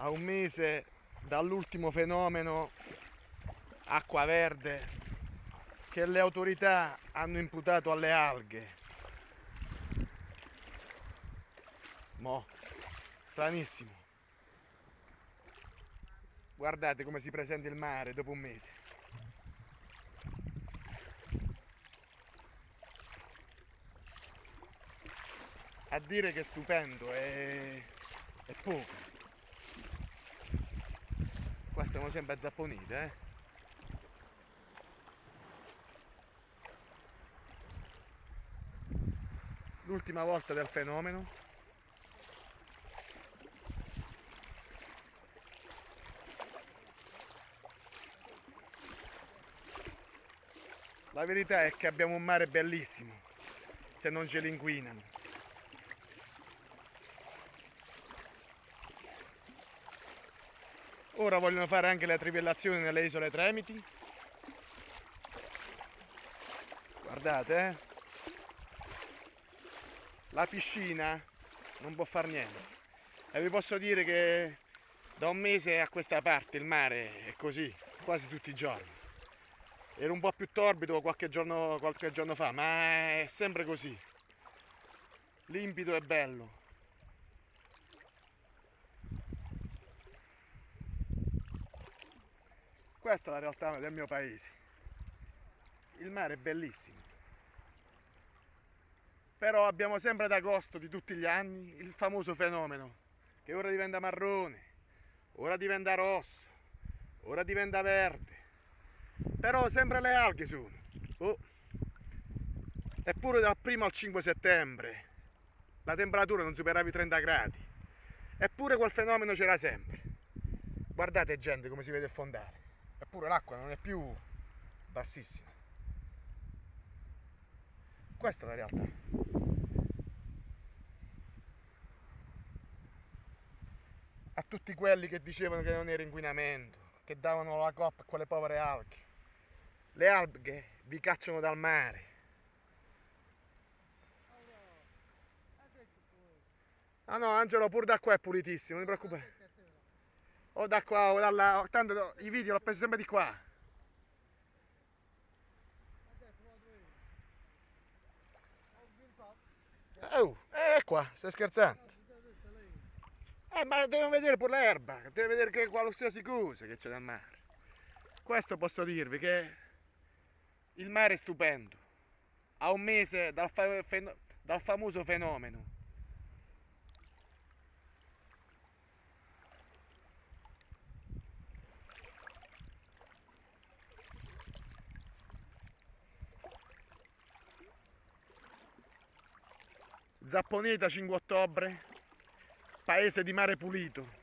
a un mese dall'ultimo fenomeno acqua verde che le autorità hanno imputato alle alghe. Stranissimo. Guardate come si presenta il mare dopo un mese. A dire che è stupendo è poco. Qua stiamo sempre a Zapponite, L'ultima volta del fenomeno. La verità è che abbiamo un mare bellissimo, se non ce li inquinano. Ora vogliono fare anche le trivellazioni nelle isole Tremiti. Guardate, La piscina non può far niente. E vi posso dire che da un mese a questa parte il mare è così, quasi tutti i giorni. Era un po' più torbido qualche giorno fa, ma è sempre così. Limpido e bello. Questa è la realtà del mio paese. Il mare è bellissimo. Però abbiamo sempre ad agosto di tutti gli anni il famoso fenomeno che ora diventa marrone, ora diventa rosso, ora diventa verde. Però sempre le alghe sono. Eppure dal 1° al 5 settembre la temperatura non superava i 30 gradi. Eppure quel fenomeno c'era sempre. Guardate gente come si vede affondare. Eppure l'acqua non è più bassissima. Questa è la realtà. A tutti quelli che dicevano che non era inquinamento, che davano la colpa a quelle povere alghe. Le alghe vi cacciano dal mare. Ah no, Angelo, pure da qua è pulitissimo, non ti preoccupare. O da qua o da là, tanto i video l'ho presi sempre di qua. È qua, stai scherzando? Ma devo vedere pure l'erba, devo vedere che qualsiasi cosa che c'è nel mare. Questo posso dirvi che il mare è stupendo. A un mese dal famoso fenomeno. Zapponeta 5 ottobre, paese di mare pulito.